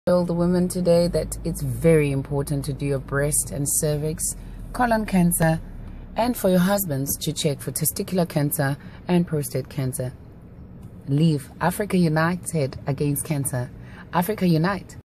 Tell the women today that it's very important to do your breast and cervix, colon cancer, and for your husbands to check for testicular cancer and prostate cancer. Leave Africa united against cancer. Africa unite.